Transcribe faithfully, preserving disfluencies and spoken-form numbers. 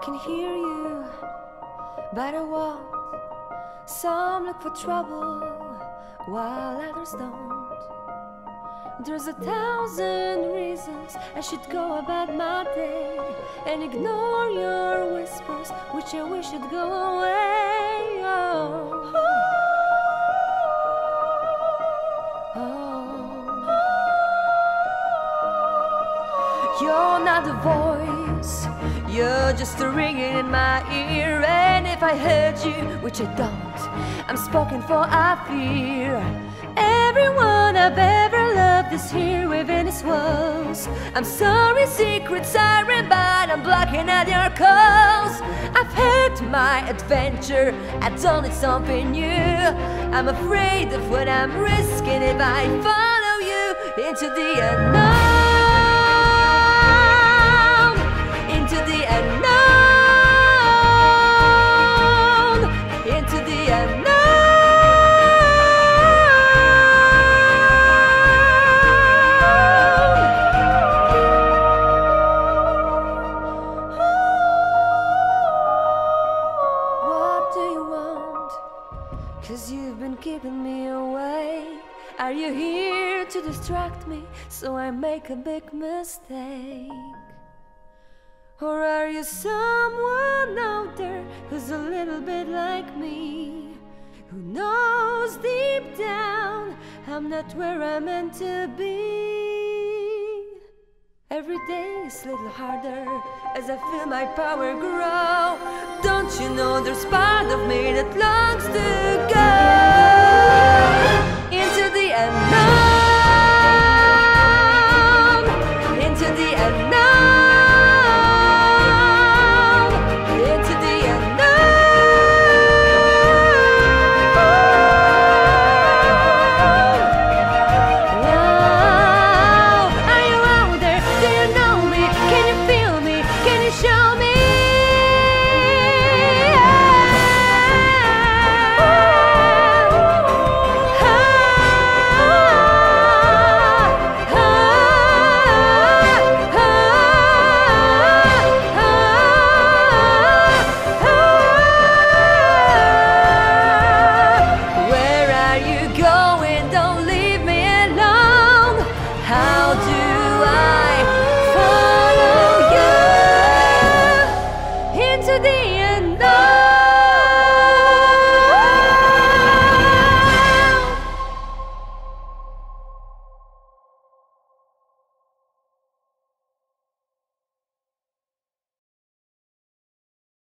can hear you, but I won't. Some look for trouble, while others don't. There's a thousand reasons I should go about my day and ignore your whispers, which I wish would go away. Oh. Oh. You're not a voice, you're just a ringing in my ear. And if I heard you, which I don't, I'm spoken for, I fear. Everyone I've ever loved is here within his walls. I'm sorry, secret siren, but I'm blocking out your calls. I've had my adventure, I don't need something new. I'm afraid of what I'm risking if I follow you into the unknown, into the unknown, into the unknown. Cause you've been keeping me away. Are you here to distract me so I make a big mistake? Or are you someone out there who's a little bit like me, who knows deep down I'm not where I'm meant to be? Every day is a little harder as I feel my power grow. Don't you know there's part of me that longs to go into the unknown, into the unknown, into the unknown. Are you out there? Do you know me? Can you feel me? Can you show me? Into the end.